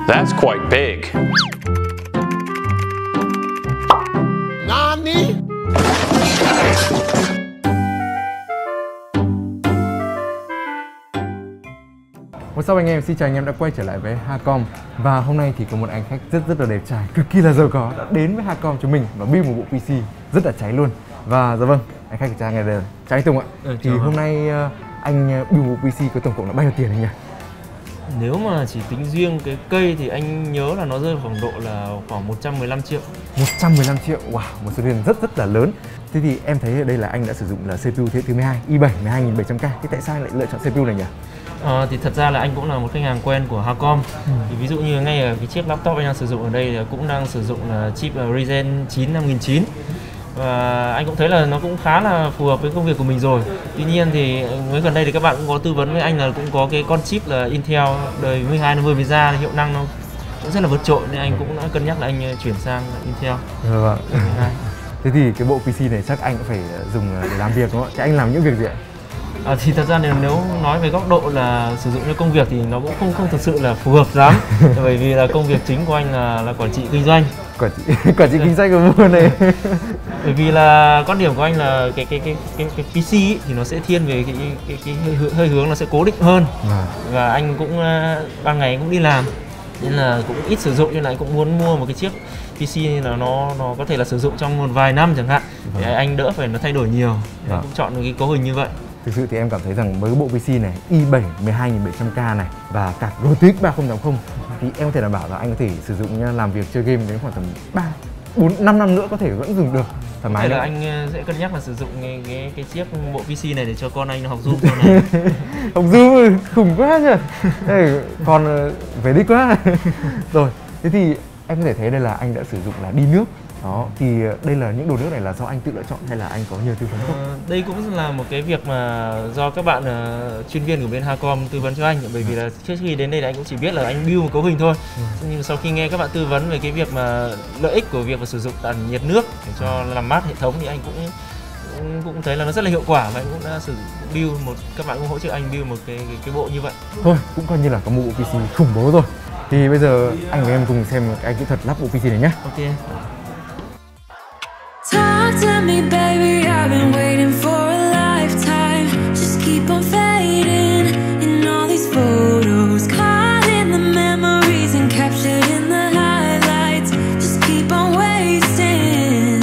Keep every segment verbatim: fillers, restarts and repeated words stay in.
That's quite big. Nani? What's up anh em, xin chào anh em đã quay trở lại với Hacom. Và hôm nay thì có một anh khách rất rất là đẹp trai, cực kỳ là giàu có đã đến với Hacom cho mình và build một bộ pê xê rất là cháy luôn. Và dạ vâng, anh khách của cha ngày đây là chào anh Tùng ạ. Ừ, thì hôm nay anh build một bộ pê xê có tổng cộng là bao nhiêu tiền anh nhỉ? Nếu mà chỉ tính riêng cái cây thì anh nhớ là nó rơi khoảng độ là khoảng một trăm mười lăm triệu. một trăm mười lăm triệu, wow, một số tiền rất rất là lớn. Thế thì em thấy ở đây là anh đã sử dụng là xê pê u thế hệ thứ mười hai i bảy mười hai nghìn bảy trăm K. Thế tại sao anh lại lựa chọn xê pê u này nhỉ? À, thì thật ra là anh cũng là một khách hàng quen của Hacom. Ừ. Thì ví dụ như ngay ở cái chiếc laptop anh đang sử dụng ở đây là cũng đang sử dụng là chip Ryzen chín năm nghìn chín. Và anh cũng thấy là nó cũng khá là phù hợp với công việc của mình rồi. Tuy nhiên thì mới gần đây thì các bạn cũng có tư vấn với anh là cũng có cái con chip là Intel đời mười hai nó vừa mới ra, hiệu năng nó cũng rất là vượt trội nên anh cũng đã cân nhắc là anh chuyển sang Intel. Vâng. Thế thì cái bộ pê xê này chắc anh cũng phải dùng để làm việc đúng không ạ? Thế anh làm những việc gì ạ? À, thì thật ra nếu, nếu nói về góc độ là sử dụng cho công việc thì nó cũng không không thực sự là phù hợp lắm. Bởi vì là công việc chính của anh là là quản trị kinh doanh. Quản trị quản trị kinh doanh của mua này. Bởi vì là quan điểm của anh là cái cái cái cái, cái pê xê ý, thì nó sẽ thiên về cái cái, cái, cái hơi, hơi hướng nó sẽ cố định hơn. À. Và anh cũng ban ngày cũng đi làm nên là cũng ít sử dụng, nên là anh cũng muốn mua một cái chiếc pê xê là nó nó có thể là sử dụng trong một vài năm chẳng hạn. Để à. anh đỡ phải nó thay đổi nhiều. À. Cũng chọn cái cấu hình như vậy. Thực sự thì em cảm thấy rằng với cái bộ pê xê này i bảy mười hai nghìn bảy trăm K này và cả rờ tê ích ba không tám không thì em có thể đảm bảo là anh có thể sử dụng nha, làm việc chơi game đến khoảng tầm ba, bốn, năm năm nữa có thể vẫn dùng được thoải mái. Là anh sẽ cân nhắc là sử dụng cái cái, cái chiếc bộ pê xê này để cho con anh nó học giúp con này. Học giúp khủng quá nhỉ. Đây, con về đích quá. Rồi, thế thì em có thể thấy đây là anh đã sử dụng là đi nước. Đó, thì đây là những đồ nước này là do anh tự lựa chọn hay là anh có nhờ tư vấn không? À, đây cũng là một cái việc mà do các bạn uh, chuyên viên của bên Hacom tư vấn cho anh. Bởi vì là trước khi đến đây là anh cũng chỉ biết là anh build một cấu hình thôi. Ừ. Nhưng mà sau khi nghe các bạn tư vấn về cái việc mà lợi ích của việc mà sử dụng tản nhiệt nước để cho làm mát hệ thống thì anh cũng cũng, cũng thấy là nó rất là hiệu quả và anh cũng đã sử dụng build một, các bạn cũng hỗ trợ anh build một cái cái, cái bộ như vậy. Thôi, cũng coi như là có một bộ pê xê khủng bố rồi. Thì bây giờ anh và em cùng xem cái kỹ thuật lắp bộ pê xê này nhé. Ok. Talk to me, baby, I've been waiting for a lifetime. Just keep on fading in all these photos, caught in the memories and captured in the highlights. Just keep on wasting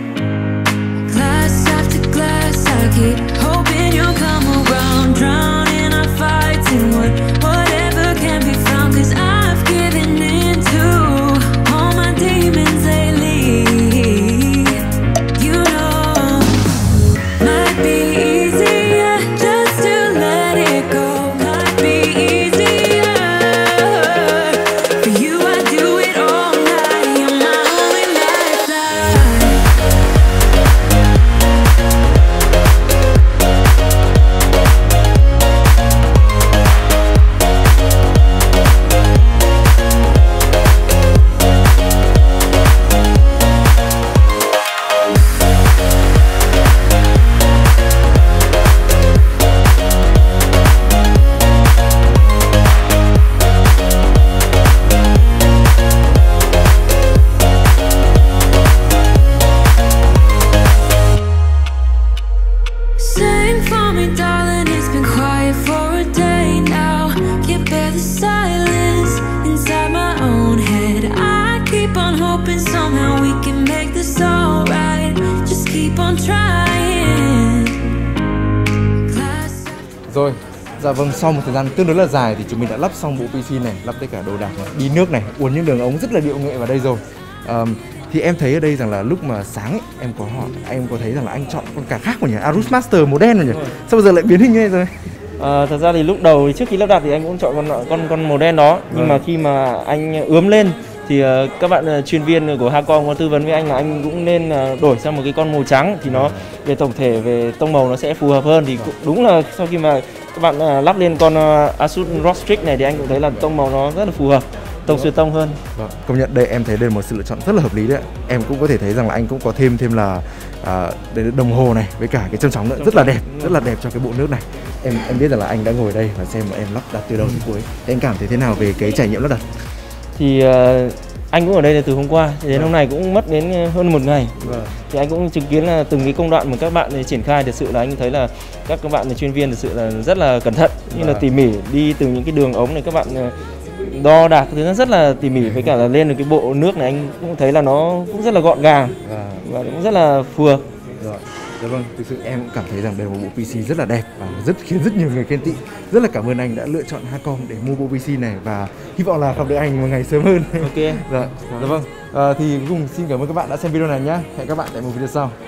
glass after glass. I keep hoping you'll come around, drowning our fights in what, whatever can be found. Cause I've given in to all my demons lately. Rồi, dạ vâng, sau một thời gian tương đối là dài thì chúng mình đã lắp xong bộ pê xê này, lắp tất cả đồ đạc này, đi nước này, uốn những đường ống rất là điệu nghệ vào đây rồi. Um, thì em thấy ở đây rằng là lúc mà sáng ấy, em có hỏi, em có thấy rằng là anh chọn con cả khác của nhỉ, Asus Master màu đen rồi nhỉ? Sao bây giờ lại biến hình như này rồi? À, thật ra thì lúc đầu trước khi lắp đặt thì anh cũng chọn con con con màu đen đó, nhưng mà khi mà anh ướm lên thì uh, các bạn uh, chuyên viên của Hacom có tư vấn với anh là anh cũng nên uh, đổi sang một cái con màu trắng thì nó về tổng thể về tông màu nó sẽ phù hợp hơn. Thì cũng đúng là sau khi mà các bạn uh, lắp lên con uh, Asus rờ o ét Strix này thì anh cũng thấy là tông màu nó rất là phù hợp, tông xuyên tông hơn. Vâng, công nhận đây em thấy đây là một sự lựa chọn rất là hợp lý đấy. Em cũng có thể thấy rằng là anh cũng có thêm thêm là uh, đồng hồ này với cả cái chân sóng nữa, rất là đẹp, rất là đẹp cho cái bộ nước này. Em em biết rằng là anh đã ngồi đây và xem bọn em lắp đặt từ đầu đến cuối. Thì anh cảm thấy thế nào về cái trải nghiệm lắp đặt? thì uh, anh cũng ở đây là từ hôm qua, thì đến hôm nay cũng mất đến hơn một ngày. Vâng. Thì anh cũng chứng kiến là từng cái công đoạn mà các bạn triển khai, thực sự là anh thấy là các các bạn chuyên viên thực sự là rất là cẩn thận, như là tỉ mỉ đi từng những cái đường ống này, các bạn đo đạc thứ nó rất là tỉ mỉ, với cả là lên được cái bộ nước này anh cũng thấy là nó cũng rất là gọn gàng và cũng rất là phù hợp. Rồi. Dạ vâng, thực sự em cũng cảm thấy rằng đây là một bộ pê xê rất là đẹp và rất khiến rất nhiều người khen tị. Rất là cảm ơn anh đã lựa chọn Hacom để mua bộ pê xê này và hy vọng là gặp được anh một ngày sớm hơn. Ok. Dạ, dạ vâng. À, thì cuối cùng xin cảm ơn các bạn đã xem video này nhé. Hẹn các bạn tại một video sau.